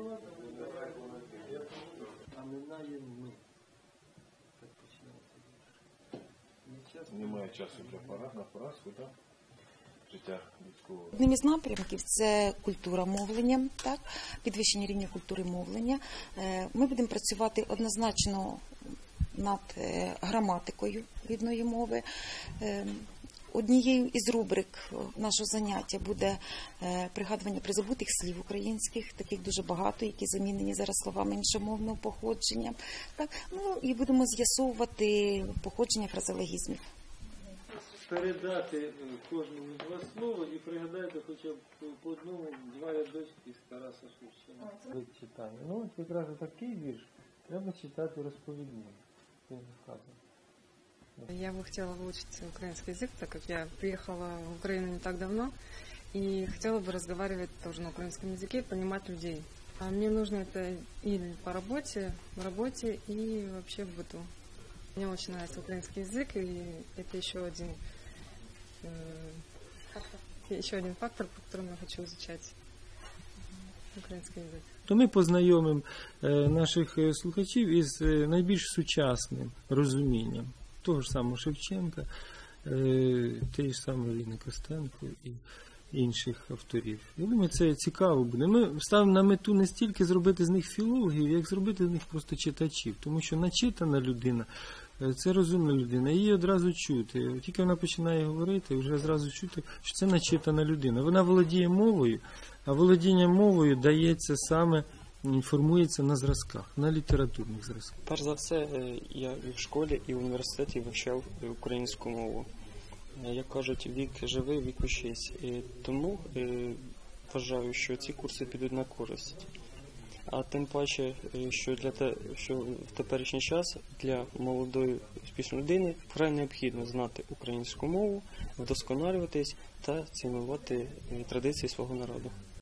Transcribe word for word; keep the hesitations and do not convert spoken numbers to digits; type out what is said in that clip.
А минаємо ми. Так починається. Немає часу для парад, на поразку, так? Життя людського. Одним із напрямків це культура мовлення, так? Підвищення рівня культури мовлення. Ми будемо працювати однозначно над граматикою рідної мови. Однією із рубрик нашого заняття буде пригадування призабутих слів українських, таких дуже багато, які замінені зараз словами іншомовного походження. Так? Ну, і будемо з'ясовувати походження фразеологізмів. Передати кожному з вас слово і пригадайте хоча б по одному два рядочки з Тараса Шевченка. Читання. Ну, от якраз такий вірш треба читати розповідним. Він вказує. Я бы хотела выучить украинский язык, так как я приехала в Украину не так давно и хотела бы разговаривать тоже на украинском языке, понимать людей. А мне нужно это и по работе, в работе, и вообще в быту. Мне очень нравится украинский язык, и это еще один, э, еще один фактор, по которому я хочу изучать український язик. То ми познайомимо наших слухачів із найбільш сучасним розумінням того ж самого Шевченка, тієї ж самої Ліни Костенко і інших авторів. Я думаю, це цікаво буде. Ми ставимо на мету не стільки зробити з них філологів, як зробити з них просто читачів. Тому що начитана людина – це розумна людина. Її одразу чути. Тільки вона починає говорити, вже зразу чути, що це начитана людина. Вона володіє мовою, а володіння мовою дається саме, формується на зразках, на літературних зразках. Перш за все, я і в школі, і в університеті вивчав українську мову. Як кажуть, вік живий, вік учись. І тому вважаю, що ці курси підуть на користь. А тим паче, що для те, що в теперішній час для молодої успішної людини вкрай необхідно знати українську мову, вдосконалюватись та цінувати традиції свого народу.